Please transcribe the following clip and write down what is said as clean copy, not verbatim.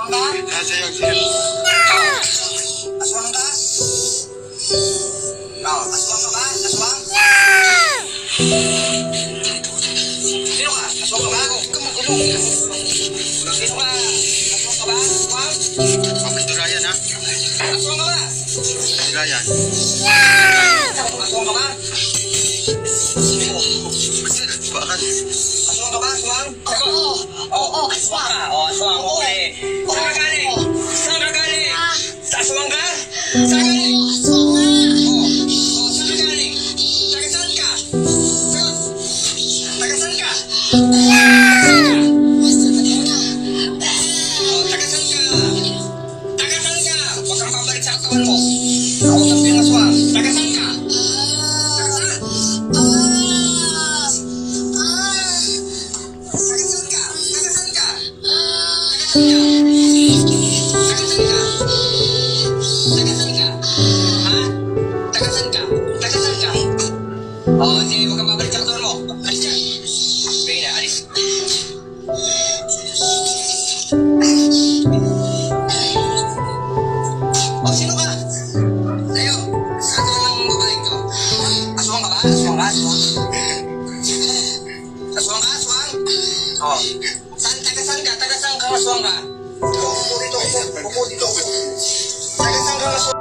ka? Sayo, sayo. Aswang ka? Aswang ka ba? Aswang? Sino ka? Aswang ka ba? Kumukulong. Sino ka? Aswang ka ba? Aswang? Ito Ryan, ha? Aswang ka ba? Ryan. Aswang ka ba? Bakit? Aswang ka ba? Aswang? Oo, aswang. Aswang. Okay. Saan ka galing? Saan ka galing? Sa aswang ka? Saan ka galing? Aswang nga. Saan ka galing? Taga saan ka? Taga saan ka? Taga saan ka? Taga saan ka? Huwag kang pabalik sa katawan mo. Kausap ko yung aswang. Taga saan ka? Taga saan? Taga saan ka? Taga saan ka? Taga saan ka? Sige, huwag kang babalik sa katawan mo. Alis dyan. Pwede na, alis. Sino ka? Tayo. Saan ka ng babaeng ko? Aswang ka ba? Aswang ka? Aswang? Aswang ka? Aswang? Saan ka? Taga saan ka? Aswang ka? Upo dito. Taga saan ka? Aswang?